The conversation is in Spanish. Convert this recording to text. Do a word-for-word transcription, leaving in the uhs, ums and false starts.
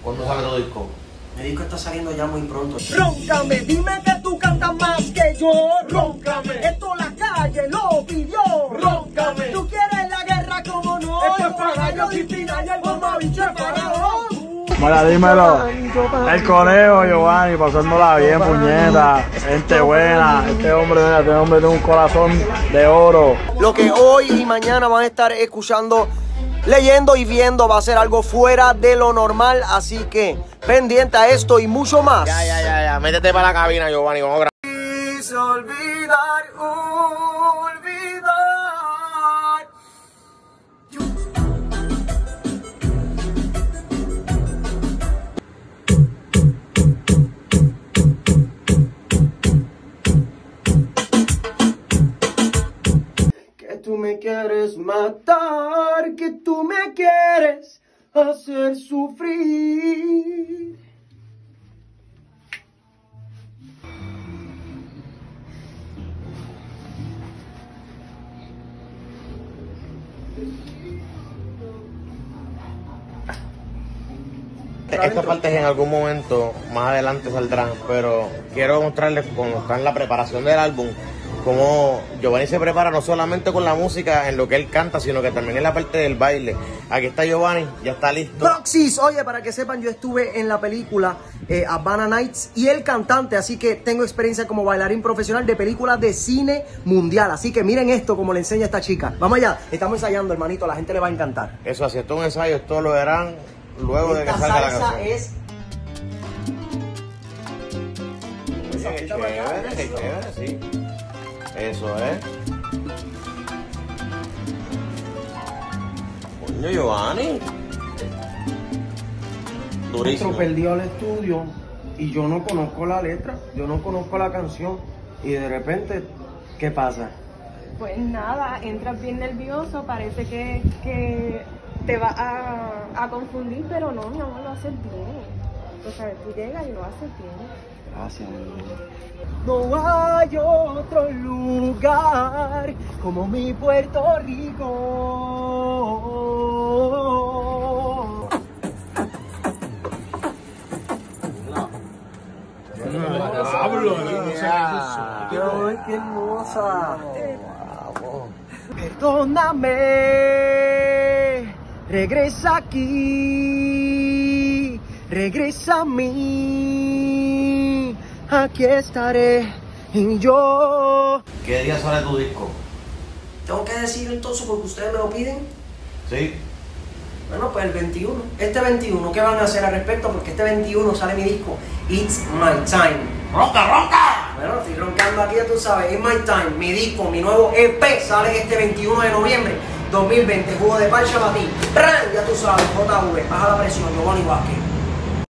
¿Cuándo sale tu disco? Mi disco está saliendo ya muy pronto. Róncame, dime que tú cantas más que yo. Róncame, esto la calle lo pidió. Róncame, tú quieres la guerra como no. Esto es para yo disciplina y el bomba bicho es faraón. Mira, dímelo. El conejo, Giovanni, pasándola bien, puñeta. Gente buena. Este hombre, mira, este hombre tiene un corazón de oro. Lo que hoy y mañana van a estar escuchando, leyendo y viendo va a ser algo fuera de lo normal. Así que pendiente a esto y mucho más. Ya, ya, ya, ya. Métete para la cabina, Giovanni. Vamos a grabar. Quise olvidar, olvidar. Que tú me quieres matar, que tú me quieres hacer sufrir. Estas partes en algún momento más adelante saldrán, pero quiero mostrarles cuando está en la preparación del álbum cómo Giovanni se prepara no solamente con la música en lo que él canta, sino que también en la parte del baile. Aquí está Giovanni, ya está listo. Proxys, oye, para que sepan, yo estuve en la película eh, Havana Nights y el cantante, así que tengo experiencia como bailarín profesional de películas de cine mundial. Así que miren esto como le enseña esta chica. Vamos allá, estamos ensayando, hermanito, a la gente le va a encantar. Eso, así esto es un ensayo, esto lo verán luego de que Esta salga la salsa canción. es... Qué chévere, qué chévere, sí. Eso es. Coño, Giovanni. Durísimo. Nuestro perdió al estudio y yo no conozco la letra, yo no conozco la canción y de repente, ¿qué pasa? Pues nada, entras bien nervioso, parece que, que te va a, a confundir, pero no, mi amor, lo haces bien. O sea, tú llegas y lo haces bien. Gracias, mi amor. No hay otro lugar como mi Puerto Rico. Ay, qué hermosa. Perdóname, regresa aquí, regresa a mí, aquí estaré y yo. ¿Qué día sale tu disco? Tengo que decir entonces porque ustedes me lo piden. Sí. Bueno, pues el veintiuno. Este veintiuno, ¿qué van a hacer al respecto? Porque este veintiuno sale mi disco It's My Time. ¡Ronca, ronca! Bueno, estoy roncando aquí, ya tú sabes. It's My Time, mi disco, mi nuevo E P sale este veintiuno de noviembre dos mil veinte. Jugo de parcha para ti. ¡Ran! Ya tú sabes, J V, baja la presión, Giovanni Vázquez.